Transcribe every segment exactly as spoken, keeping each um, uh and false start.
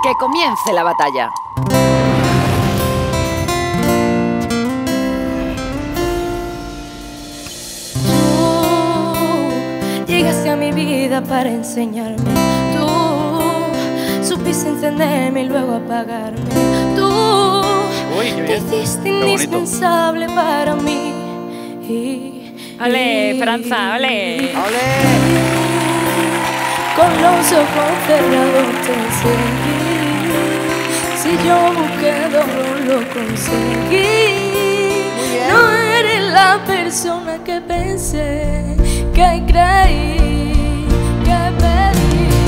Que comience la batalla. Tú llegaste a mi vida para enseñarme. Tú supiste encenderme y luego apagarme. Tú Uy, qué te bien. hiciste Qué bonito. indispensable para mí. Y, Ole, y- Franza, ole. Con los ojos cerrados te seguí. Si yo busqué dolor lo conseguí. No eres la persona que pensé, que creí, que pedí.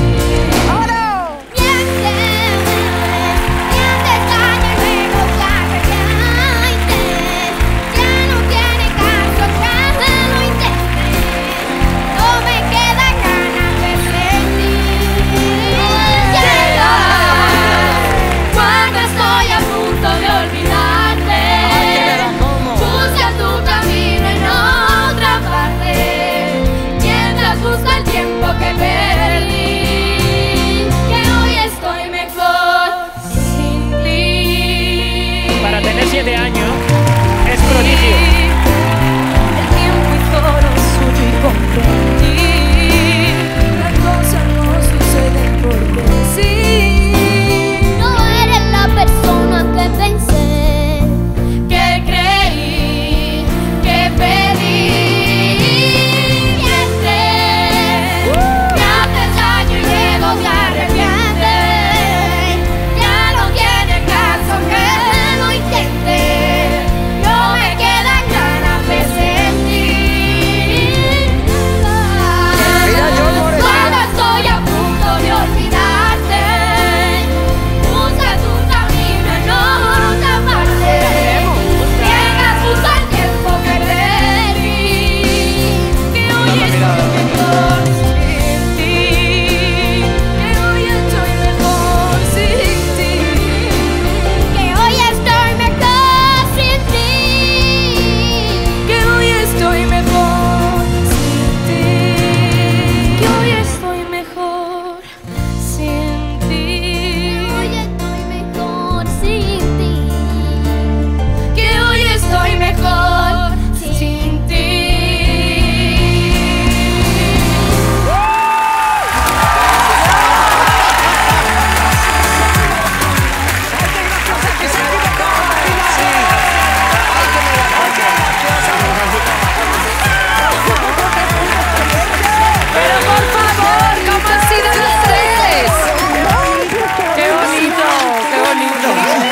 siete años es prodigio. El tiempo hizo lo suyo y comprendí. Las cosas no suceden porque sí. No eres la persona que pensé, Que creí, que pedí. Mientes, me haces daño y luego te arrepientes. Ya no tiene caso que lo intentes. No me quedan ganas de sentir nada. Cuando estoy a punto de olvidarte, busca tu camino en otra parte. Llegas justo al tiempo que perdí, que hoy estoy mejor sin ti, que hoy estoy mejor sin ti, que hoy estoy mejor sin ti. que hoy estoy mejor sin ti, que hoy estoy mejor sin ti, Hoy estoy mejor sin ti. que hoy estoy mejor sin ti. Pero por favor, ¿cómo han sido los tres? ¡Qué bonito! ¡Qué bonito!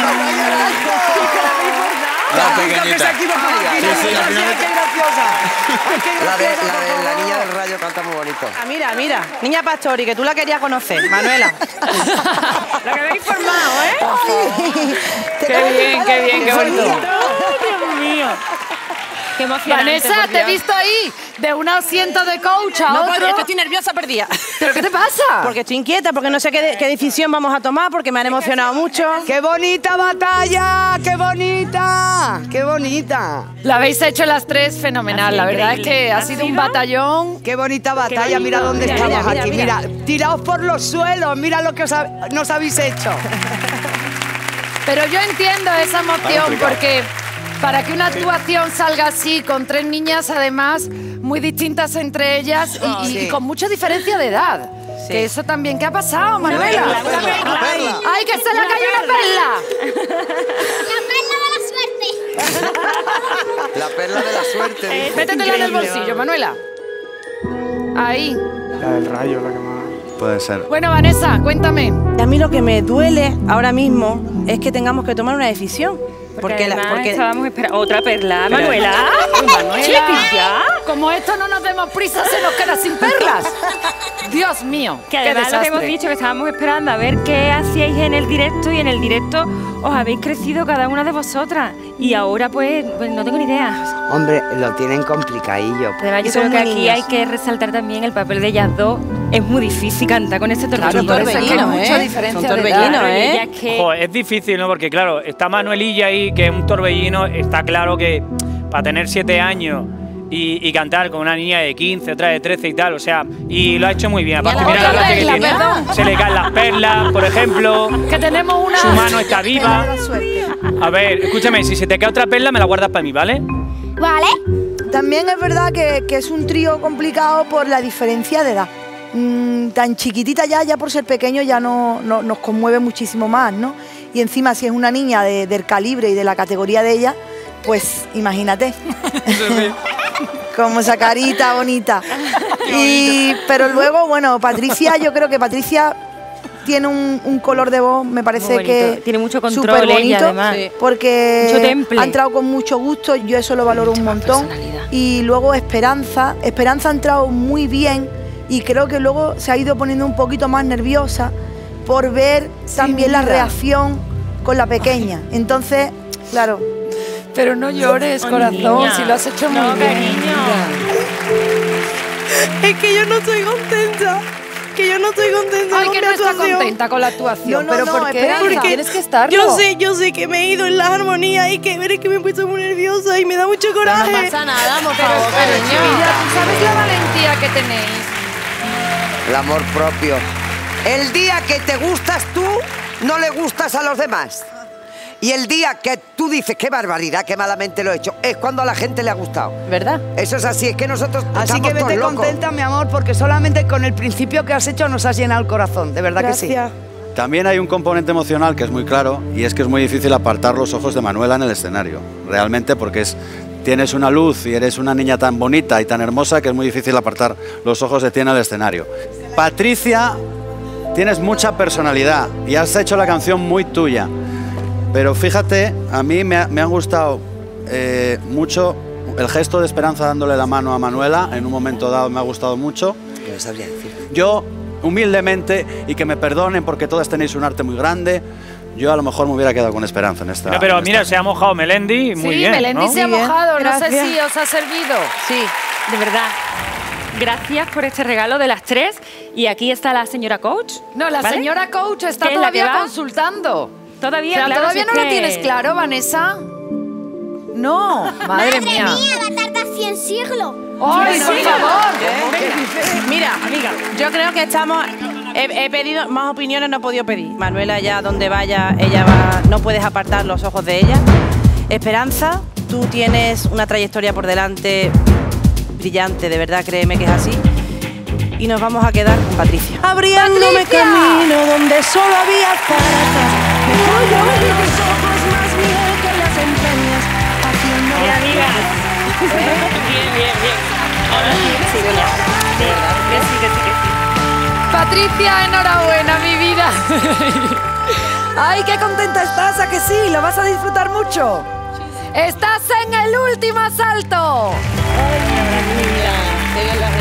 La pequeñita. Sí, sí, al final. La de, la de la niña del rayo canta muy bonito. Ah, mira, mira. Niña Pastori, que tú la querías conocer, Manuela. La que me he informado, ¿eh? ¡Qué bien, qué bien, qué bonito! Dios mío. Qué emocionante. Vanessa, por te he Dios. visto ahí, de un asiento de coach a No, otro. porque estoy nerviosa perdida. ¿Pero qué te pasa? Porque estoy inquieta, porque no sé qué, qué decisión vamos a tomar, porque me han emocionado mucho. ¡Qué bonita batalla! ¡Qué bonita! ¡Qué bonita! La habéis hecho las tres fenomenal. La verdad es que ha sido un batallón. ¡Qué bonita batalla! Mira dónde Mira, estamos mira, aquí. mira, Mira, tiraos por los suelos. Mira lo que os ha- nos habéis hecho. Pero yo entiendo esa emoción porque para que una actuación salga así, con tres niñas además muy distintas entre ellas y, y- Sí. y con mucha diferencia de edad. Que eso también, ¿qué ha pasado, Manuela? Una perla, una perla. ¡Ay, que se le ha caído una perla! La perla de la suerte. La perla de la suerte. dice. Métetela en el bolsillo, Manuela. Ahí. La del rayo, la que más... Puede ser. Bueno, Vanessa, cuéntame. A mí lo que me duele ahora mismo es que tengamos que tomar una decisión. Porque, la- además porque estábamos esperando otra perla, Manuela. Manuela. Chiquilla. Como esto no nos demos prisa, se nos queda sin perlas. Dios mío, Que qué además lo que hemos desastre. dicho, que estábamos esperando a ver qué hacíais en el directo y en el directo os habéis crecido cada una de vosotras. Y ahora pues, pues no tengo ni idea. Hombre, lo tienen complicadillo. Además yo Son creo que muy aquí niñas. hay que resaltar también el papel de ellas dos. Es muy difícil cantar con ese torbellino. por eso es que hay torbellinos, mucha ¿eh? diferencia Son de torbellinos, edad. Y ¿eh? ellas que... Ojo, es difícil, ¿no? Porque claro, está Manuelilla ahí, que es un torbellino, está claro que para tener siete años y, y cantar con una niña de quince, otra de trece y tal, o sea, y lo ha hecho muy bien. Aparte, la mira la otra gracia que perla, tiene. perdón. Se le caen las perlas, por ejemplo. Que tenemos una... Su mano está viva. A ver, escúchame, si se te cae otra perla, me la guardas para mí, ¿vale? ¿Vale? También es verdad que, que es un trío complicado por la diferencia de edad. Mm, tan chiquitita ya, ya por ser pequeño ya no, no- nos conmueve muchísimo más, ¿no? Y encima si es una niña de- del calibre y de la categoría de ella, pues imagínate. Como esa carita bonita. Y, pero luego, bueno, Patricia, yo creo que Patricia tiene un, un color de voz, me parece Muy bonito. que Tiene mucho control súper ella, bonito, además. Sí. porque Mucho temple. ha entrado con mucho gusto, yo eso lo valoro un montón. Y luego Esperanza, Esperanza ha entrado muy bien y creo que luego se ha ido poniendo un poquito más nerviosa por ver también la mira. reacción con la pequeña. Entonces, claro. Pero no llores, Oh, corazón, niña. si lo has hecho muy No, bien. cariño. Es que yo no estoy contenta. Que yo no estoy contenta Ay, con que mi no está actuación. contenta con la actuación. No, no, ¿Pero no, por qué? Esperanza. Porque Tienes que estarlo. Yo sé, yo sé que me he ido en la armonía y que veré que me he puesto muy nerviosa y me da mucho coraje. No pasa nada, por favor, cariño. Mira, ¿tú sabes la valentía que tenéis? El amor propio. El día que te gustas tú, no le gustas a los demás. Y el día que tú dices, qué barbaridad, qué malamente lo he hecho, es cuando a la gente le ha gustado. ¿Verdad? Eso es así, es que nosotros Así estamos que todos vete locos. contenta, mi amor, porque solamente con el principio que has hecho nos has llenado el corazón, de verdad que sí. También hay un componente emocional que es muy claro y es que es muy difícil apartar los ojos de Manuela en el escenario, realmente porque es, tienes una luz y eres una niña tan bonita y tan hermosa que es muy difícil apartar los ojos de ti en el escenario. Patricia, tienes mucha personalidad y has hecho la canción muy tuya, pero fíjate, a mí me ha, me ha gustado eh, mucho el gesto de Esperanza dándole la mano a Manuela, en un momento dado me ha gustado mucho. Yo no sabría decir. Yo, humildemente, y que me perdonen porque todas tenéis un arte muy grande, yo a lo mejor me hubiera quedado con Esperanza en esta. No, pero en mira, se ha mojado Melendi, muy sí, bien. Melendi ¿no? se ha Muy bien, mojado, no sé gracias. si os ha servido. Sí, de verdad. Gracias por este regalo de las tres. Y aquí está la señora coach. No, la ¿vale? señora coach está ¿Qué es la que todavía va? consultando. Todavía, O sea, claro, ¿todavía si no es lo que- tienes claro, Vanessa? No, madre, mía. la tarta cien siglos. ¡Ay, por favor! Mira, amiga, yo creo que estamos... He, he pedido más opiniones, no he podido pedir. Manuela, ya donde vaya, ella va... No puedes apartar los ojos de ella. Esperanza, tú tienes una trayectoria por delante brillante, de verdad, créeme que es así. Y nos vamos a quedar con Patricia. Abriéndome ¡Patricia! camino donde solo había paradas. Me voy a ver los ojos más miel que las empeñas. Haciendo... Bien, amiga. Bien, bien, bien. Ahora sí, sí, ya. Sí, que sí, que sí, que sí. Patricia, enhorabuena, mi vida. ¡Ay, qué contenta estás! ¿A que sí? ¿Lo vas a disfrutar mucho? Estás en el último asalto. Ay, niña,